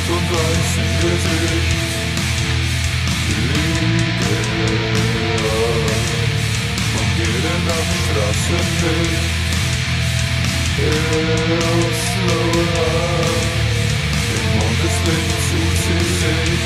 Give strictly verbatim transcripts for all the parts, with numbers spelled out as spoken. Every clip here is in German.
Rot und Weiß im Gesicht. Lüge und jede Nacht Straßenlicht. Elsloa, im Mondeslicht sucht sie sich.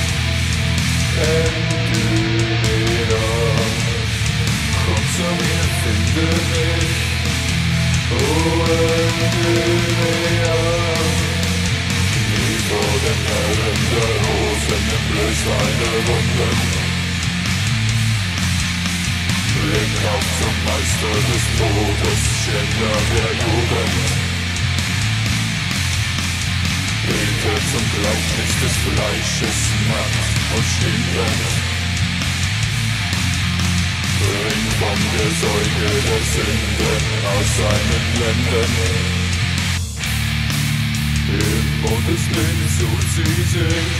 Endymion, komm zu mir, finde mich. Oh, Endymion, knie vor den Herren der Rosen, entblößt deine Wunden. Blick auf zum Meister des Todes, Schänder der Jugend. Bete zum Gleichnis des Fleisches, nackt und stinkend. Bring vom Gesäuge der Sünde aus seinen Lenden. Im Mondeslicht sucht sie sich.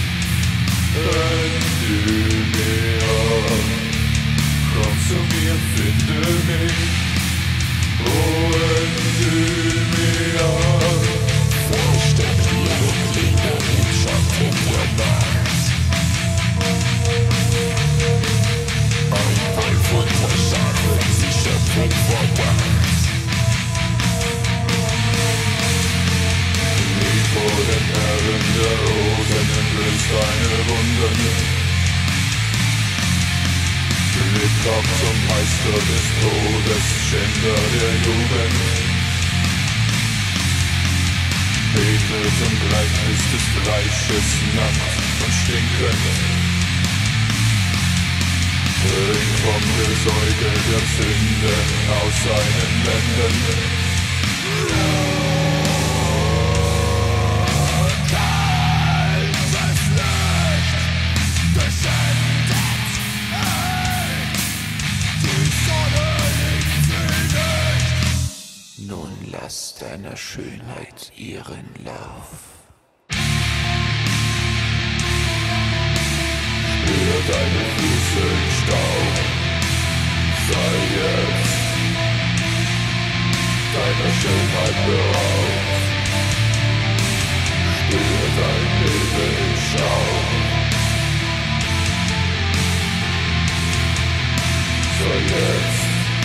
Endymion, komm zu mir, finde mich. Oh, Endymion, versteck ihre Klinge im Schatten der Nacht. Ein Wolf unter Schafen, sie schöpfen vor Macht. Nie vor den Herren der Rosen entblößt deine Wunden. Blick auf zum Meister des Todes, Schänder der Jugend. Bete zum Gleichnis des Fleisches, nackt und stinkend. Trink vom Gesäuge der Sünde aus seinen Lenden. Kaltes Licht, geschändet hält, die Sonne liegt sie nicht. Nun lass deiner Schönheit ihren Lauf. Spür deine Füße im Staub, sei jetzt deiner Schönheit beraubt. Spür dein Leben im Schaum, sei jetzt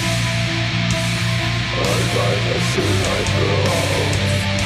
all deiner Schönheit beraubt.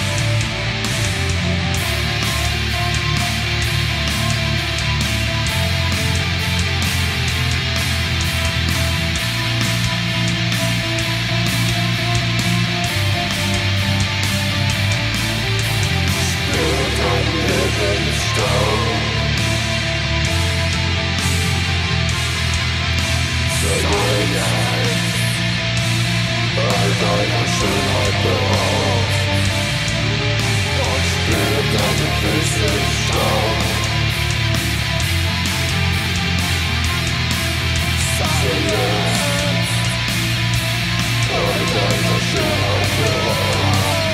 Deiner Schönheit beraubt und spür deine Füße im Staub. Sei jetzt all deiner Schönheit beraubt.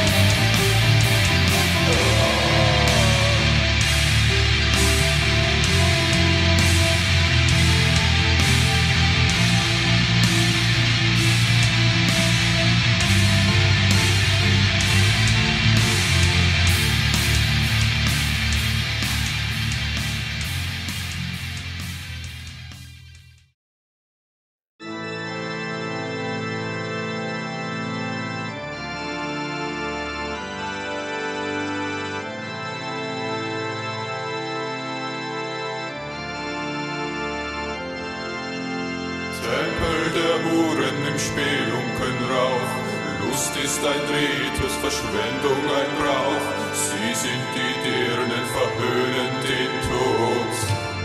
Tempel der Uhren im spelunken Rauch. Lust ist ein Ritus, Verschwendung ein Brauch. Sie sind die Dirnen, verhöhnen den Tod.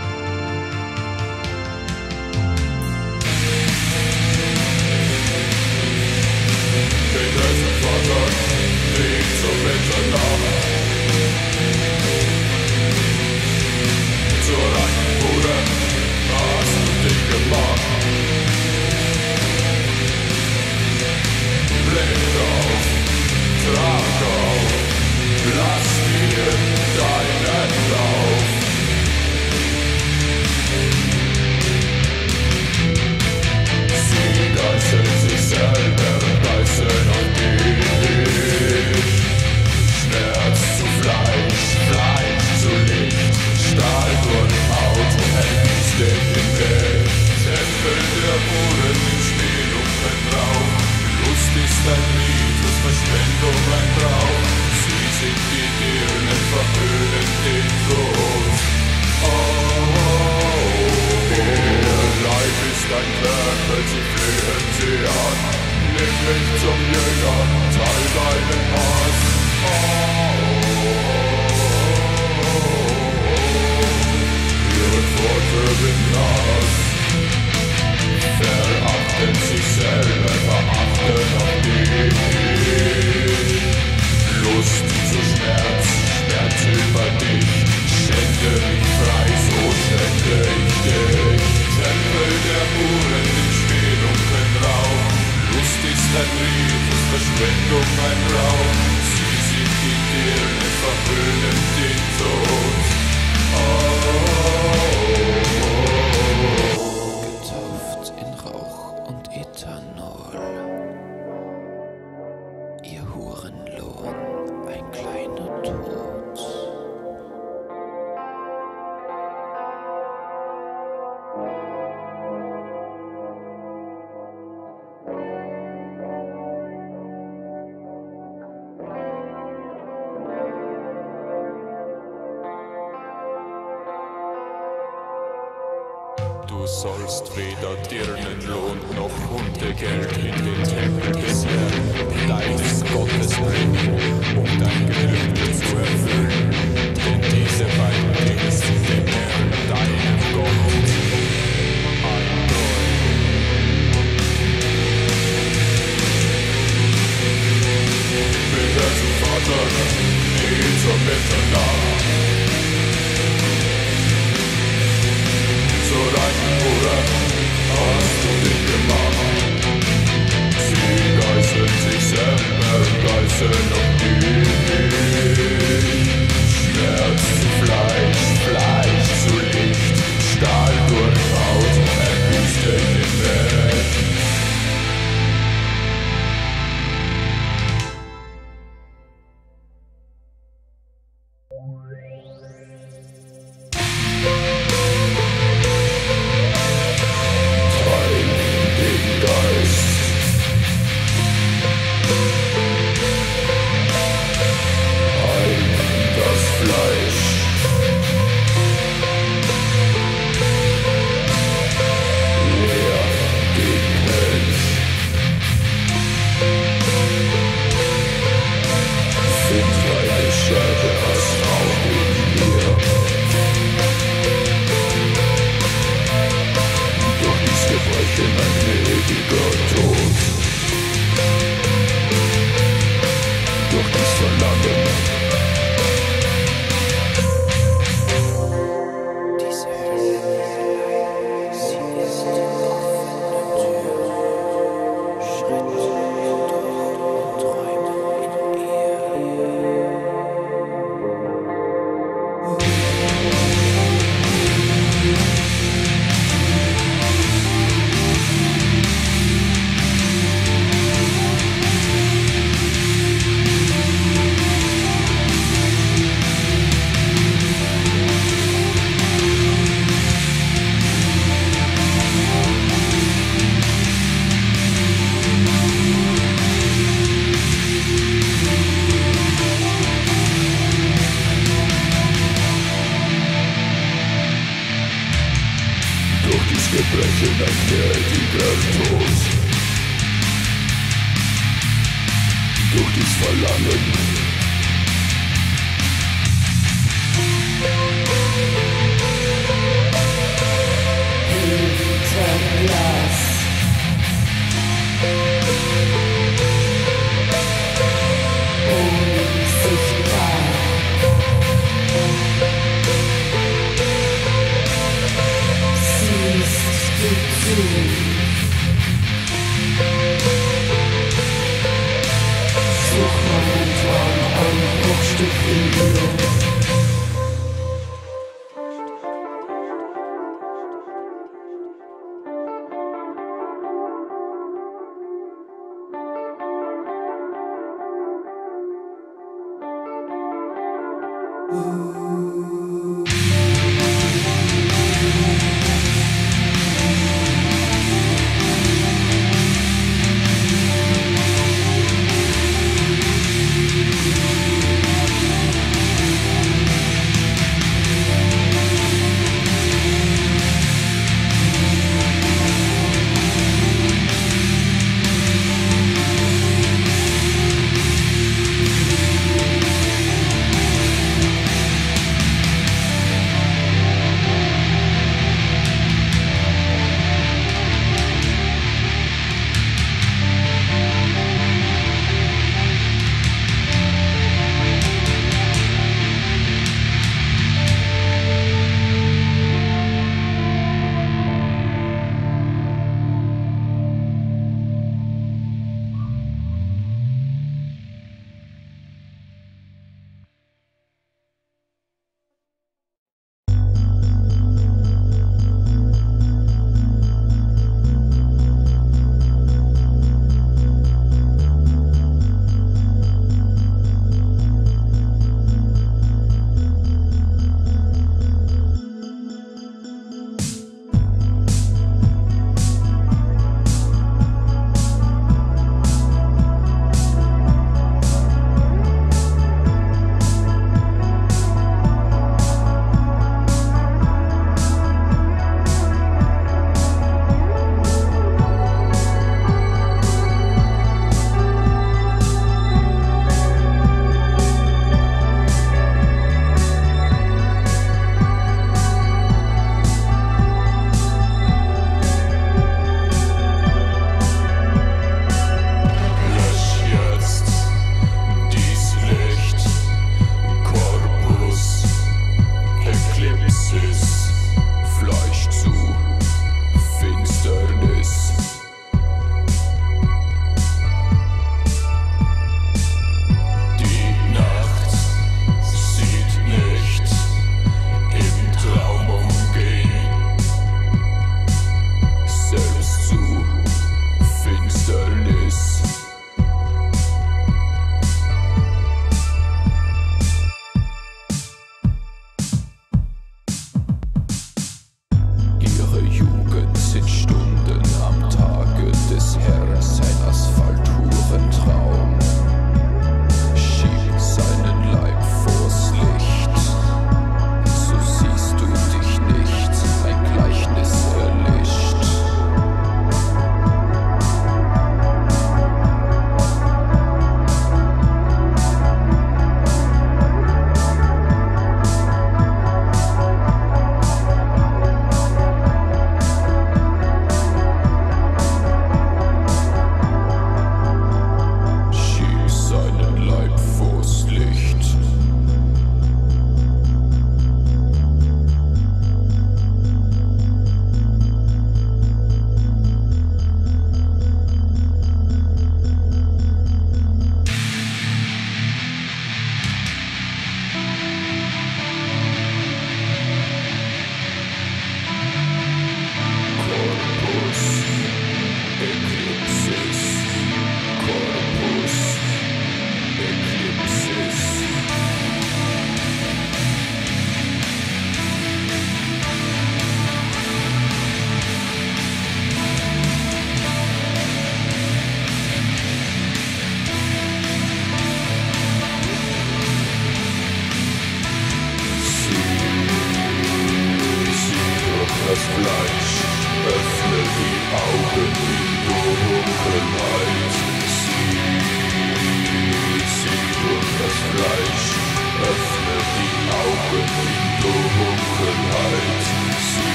Den Vater, Weg zur Mitternacht. Zur reinen Bude hast du dich gemacht. Blick auf, trag auf, lass dir deinen Lauf. Sie geißeln sich selber, beißen auf dich. Schmerz zu Fleisch, Fleisch Du sollst weder Dirnenlohn noch Hundegeld in den Tempel des Herrn, deines Gottes bringen, um dein Gelübde zu erfüllen. Denn diese beiden Dinge sind dem Herrn, deinem Gott, ein Gräuel. Bitte zum Vater, geh zur Bitte nach. Zu deinem Bruder hast du dich gemacht. Sie geißeln sich selber, geißeln auch dich. Schmerz zu Fleisch, Fleisch zu Licht, Stahl durch Haut, ergießt dich im Bett. Gebrechen ein gnädiger Tod. Durch dies Verlangen hinter Glas unsichtbar. Such meinen Traum, ein Bruchstück in die Luft.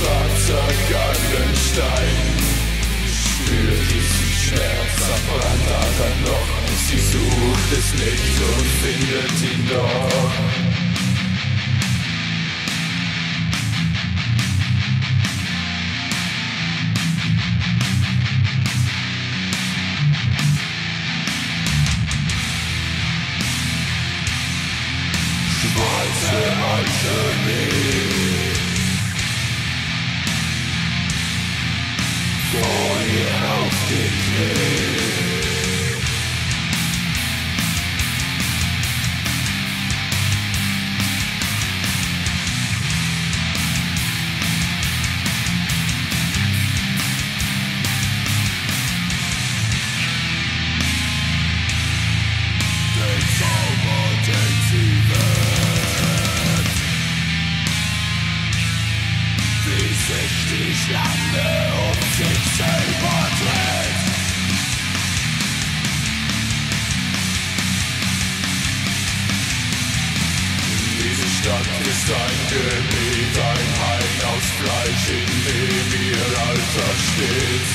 schwarzer Gallenstein. Spürt diesen Schmerz am Brandadern noch. Sie sucht es nicht und findet ihn doch. Schwarze Alchemie. Vor ihr auf den Knie. Den Zauber, den sie wird, wie sich die Schlange um sich selber dreht. Diese Stadt ist ein Gebiet, ein Hain aus Fleisch, in dem ihr Alter steht.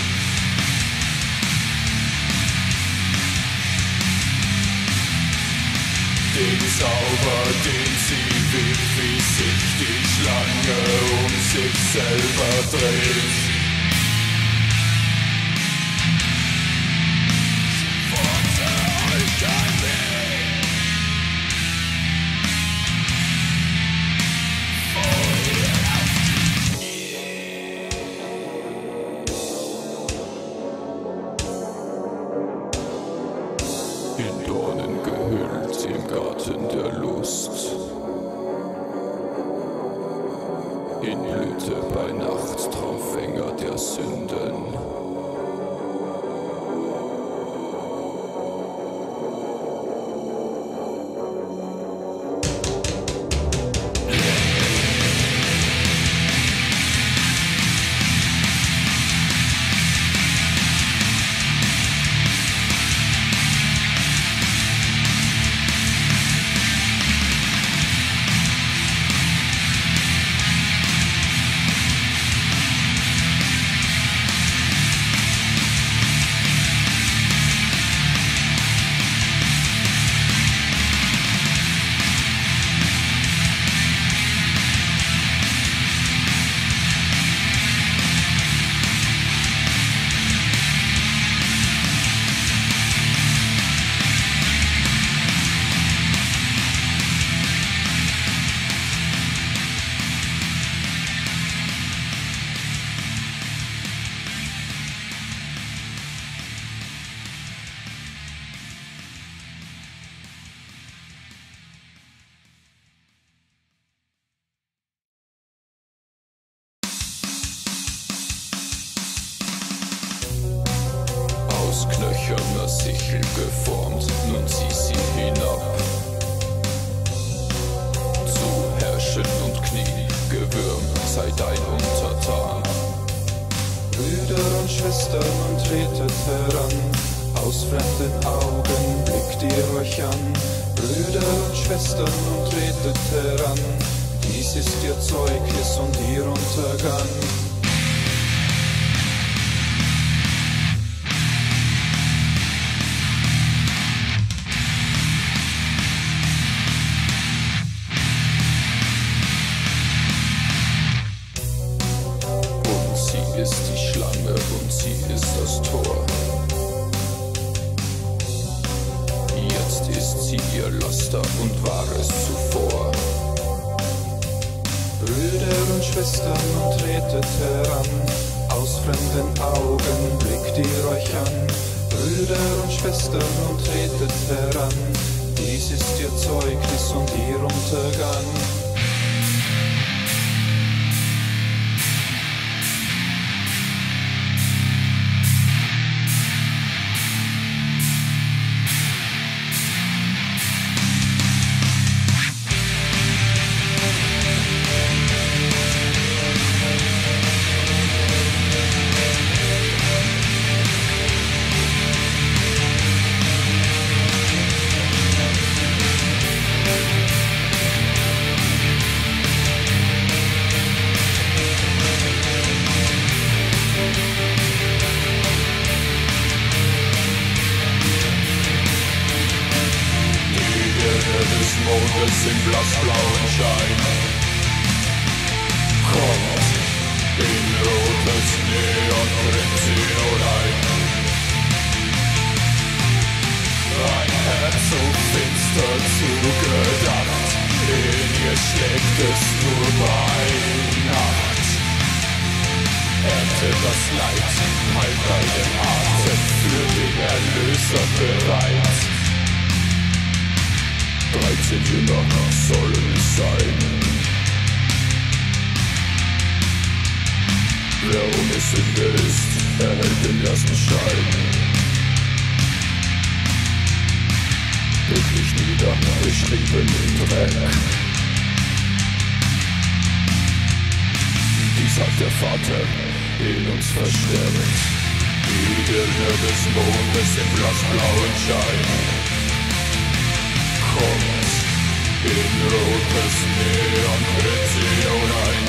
Den Zauber, den sie will, wie sich die Schlange um sich selber dreht. Schwarze Alchemie. Vor ihr auf die Knie. In Dornen gehüllt im Garten der Lust. In Blüte bei Nacht, Traumfänger der Sünden. Aus knöcherner Sichel geformt, nun zieh sie hinab. Zu Herrschen und Knie, Gewürm, sei dein Untertan. Brüder und Schwestern, und tretet heran, aus fremden Augen blickt ihr euch an. Brüder und Schwestern, und tretet heran, dies ist ihr Zeugnis und ihr Untergang. Ist die Schlange und sie ist das Tor. Jetzt ist sie ihr Laster und war es zuvor. Brüder und Schwestern, und tretet heran, aus fremden Augen blickt ihr euch an. Brüder und Schwestern, und tretet heran, dies ist ihr Zeugnis und ihr Untergang. Mondes im blassblauen Schein. Kommt in rotes Neon, bringt sie hinein. Ein Herz so finster zugedacht, in ihr schlägt es nur bei Nacht. Erntet das Leid, halt bei dem Atem, für den Erlöser bereit. Dreizehn Jünger sollen es sein. Wer ohne Sünde ist, erhält den ersten Schein. Wirklich niedergeschrieben in Dreck. Dies hat der Vater in uns verstärkt. Die Dirne des Mondes im blassblauen Schein. Kommt in rotes Neon, tritt sie hinein.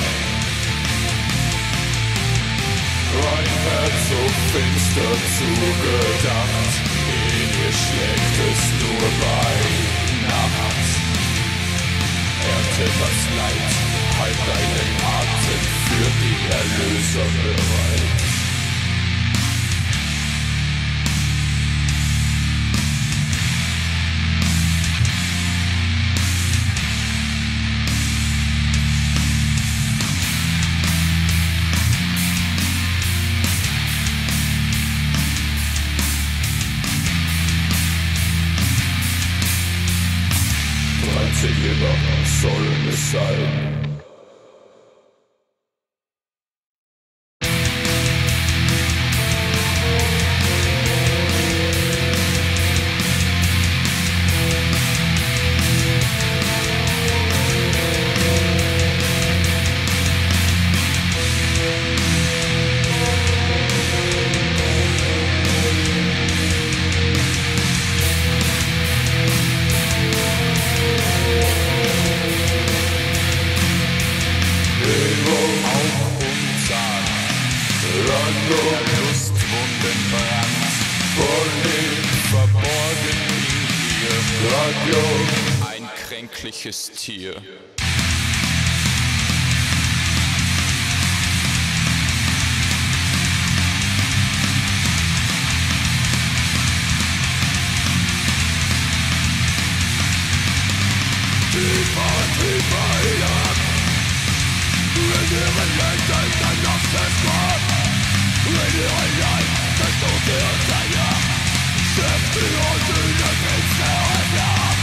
Ein Herz so finster zugedacht, in ihr schlägt es nur bei Nacht. Erntet das Leid, halt deinen Atem, für die Erlöser bereit. Jünger sollen es sein. Ein kränkliches Tier. Tiefer, tiefer hinab, in ihren Ländern dann auf das Grab, in ihren Leib, das Tote und sein Jahr, schöpft die Rote in der Grenze herab.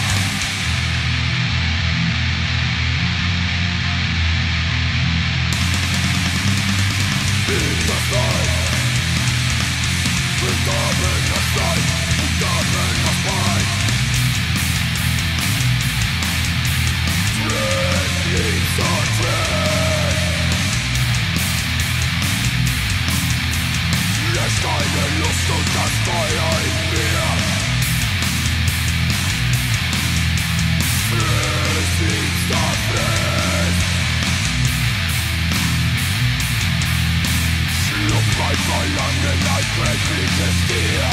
In das Leid, begraben das Leid, begraben das Bein. Dread, liebst und Dread, lässt deine Lust und das Feuer in mir. Friss, liebster, friss. Schluck mein Verlangen, ein kränkliches Tier.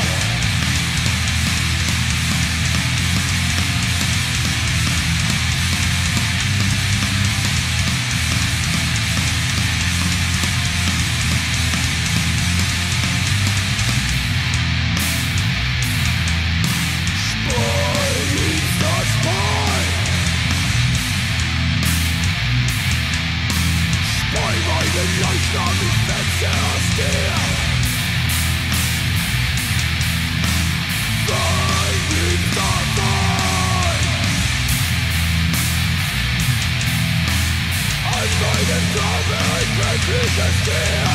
Den Leichnam ich wetze aus dir. Dein liebster Wein, als deinen Glaube ein göttliches Tier.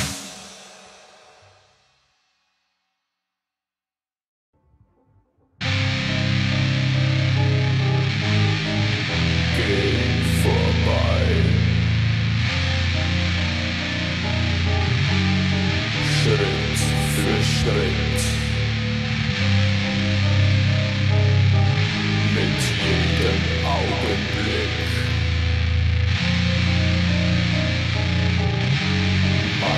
Schritt für Schritt, mit jedem Augenblick.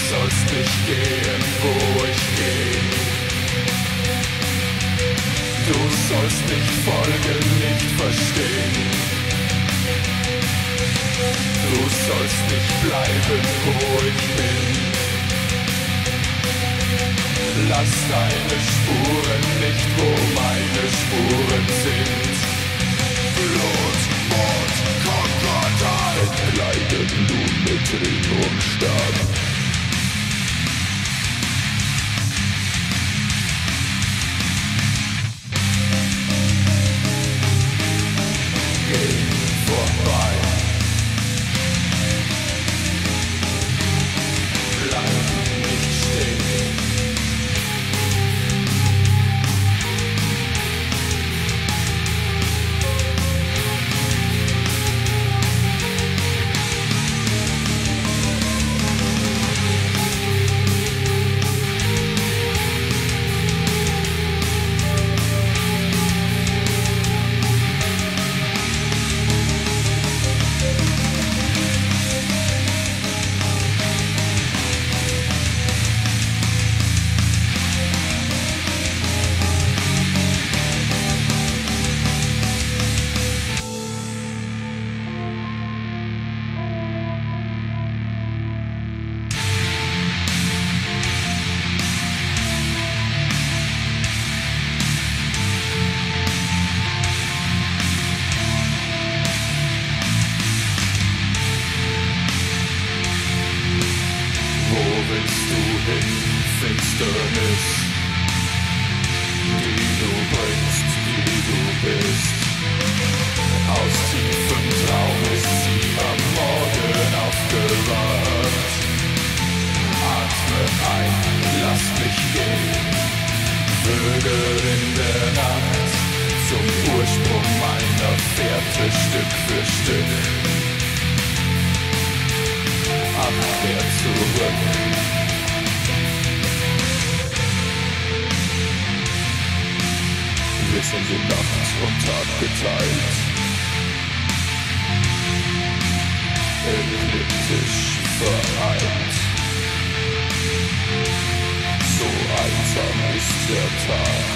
sollst nicht gehen, wo ich geh. Du sollst nicht folgen, nicht verstehen. Du sollst nicht bleiben, wo ich bin. Lass deine Spuren nicht, wo meine Spuren sind. Blut, Mord, Krokodil entkleiden nun mit Ring und Stab. Geh vorbei. Bleib nicht stehen. Finsternis, die du bringst, die du bist. Aus tiefem Traum ist sie am Morgen aufgewacht. Atme ein, lass mich gehen. Vögel in der Nacht, zum Ursprung meiner Fährte Stück für Stück. Abkehr zurück. Wir sind in Nacht und Tag geteilt, ekliptisch vereint. So einsam ist der Tag,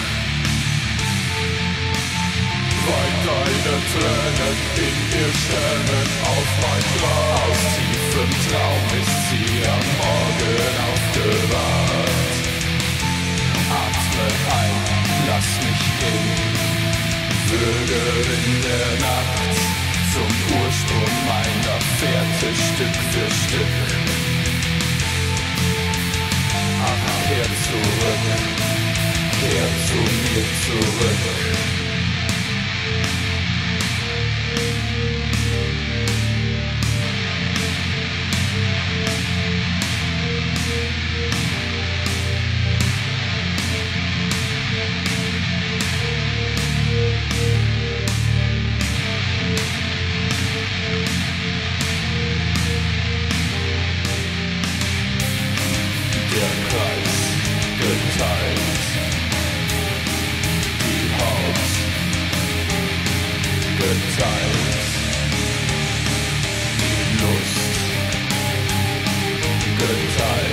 weil deine Tränen in ihr Sterne auf mein Grab. Aus tiefem Traum ist sie am Morgen aufgewacht. Atme ein, lass mich gehen. Vögel in der Nacht, zum Ursprung meiner Fährte Stück für Stück. Ach, kehr zurück, kehr zu mir zurück. Der Kreis geteilt, die Haut geteilt, die Lust geteilt.